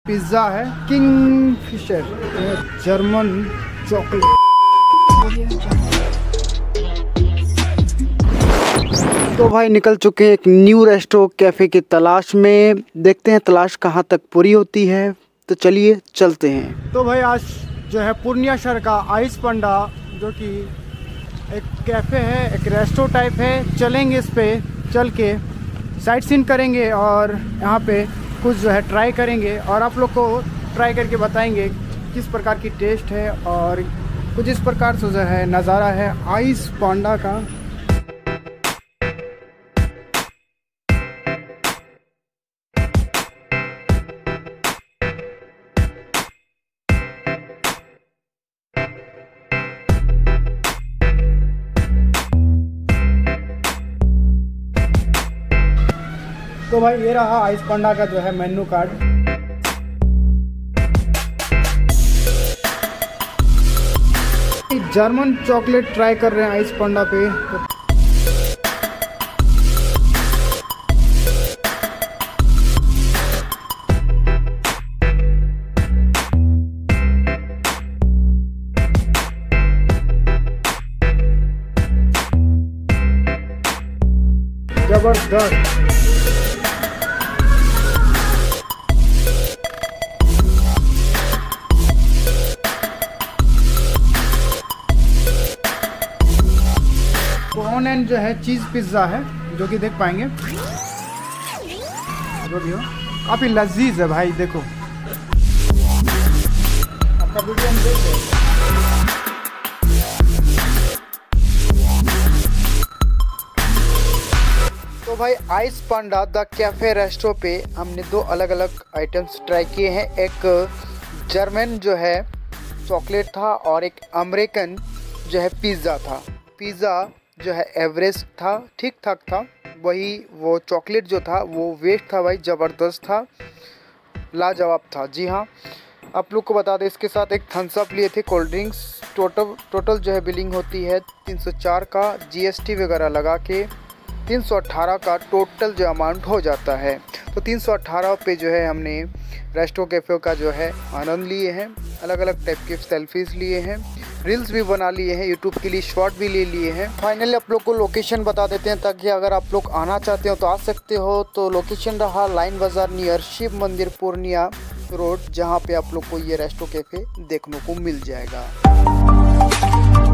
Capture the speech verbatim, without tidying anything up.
Pizza है king Fisher German chocolate. तो भाई निकल चुके हैं एक न्यू रेस्टो कैफ़े की तलाश में। देखते हैं तलाश कहाँ तक पूरी होती है, तो चलिए चलते हैं। तो भाई आज जो है पूर्णिया शहर का आइस पांडा, जो कि एक कैफ़े है, एक रेस्टो टाइप है। चलेंगे इस पे, चल के साइट सीन करेंगे और यहाँ पे कुछ जो है ट्राई करेंगे और आप लोग को ट्राई करके बताएंगे किस प्रकार की टेस्ट है और कुछ इस प्रकार से जो है नज़ारा है आइस पांडा का। तो भाई ये रहा आइस पांडा का जो है menu card. German chocolate try कर रहे हैं आइस पांडा पे। जबरदस्त। कॉर्न एंड जो है चीज़ पिज़्ज़ा है, जो कि देख पाएंगे जो भी हो काफ़ी लजीज है भाई। देखो आपका वीडियो हम देख रहे हैं। तो भाई ice panda the cafe resto पे हमने दो अलग अलग आइटम्स ट्राई किए हैं। एक जर्मन जो है चॉकलेट था और एक अमेरिकन जो है पिज़्ज़ा था। पिज़्ज़ा जो है एवरेज था, ठीक ठाक था। वही वो चॉकलेट जो था वो वेस्ट था भाई, ज़बरदस्त था, लाजवाब था। जी हाँ, आप लोग को बता दें इसके साथ एक थम्स अप लिए थे, कोल्ड ड्रिंक्स। टोटल टोटल जो है बिलिंग होती है तीन सौ चार का, जीएसटी वगैरह लगा के तीन सौ अट्ठारह का टोटल जो अमाउंट हो जाता है। तो तीन सौ अट्ठारह पे जो है हमने रेस्टो कैफ़े का जो है आनंद लिए हैं। अलग अलग टाइप के सेल्फीज़ लिए हैं, रील्स भी बना लिए हैं, यूट्यूब के लिए शॉर्ट भी ले लिए हैं। फाइनली आप लोग को लोकेशन बता देते हैं, ताकि अगर आप लोग आना चाहते हो तो आ सकते हो। तो लोकेशन रहा लाइन बाज़ार नियर शिव मंदिर पूर्णिया रोड, जहाँ पे आप लोग को ये रेस्टो कैफ़े देखने को मिल जाएगा।